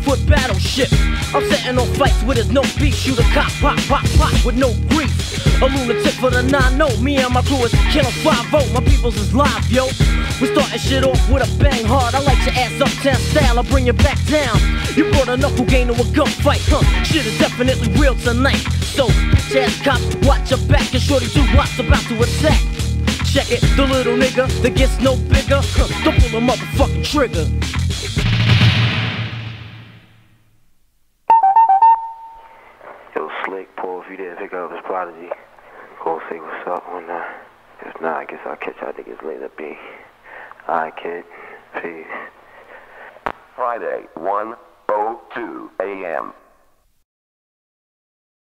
Hollywood battleship. I'm setting on fights where there's no beef. Shoot a cop, pop, pop, pop with no grief. A lunatic for the 9-0. Me and my crew is killing 5-0. My peoples is live, yo. We starting shit off with a bang hard. I like your ass uptown style. I'll bring you back down. You brought a knuckle game to a gunfight, huh? Shit is definitely real tonight. So, bitch ass cops, watch your back. And shorty do what's about to attack. Check it, the little nigga that gets no bigger. Don't pull a motherfucking trigger. Yo, Slick, Paul, if you didn't pick up his Prodigy, go say what's up when if not, I guess I'll catch y'all niggas later, B. Alright, kid. Peace. Friday, 1:02 a.m.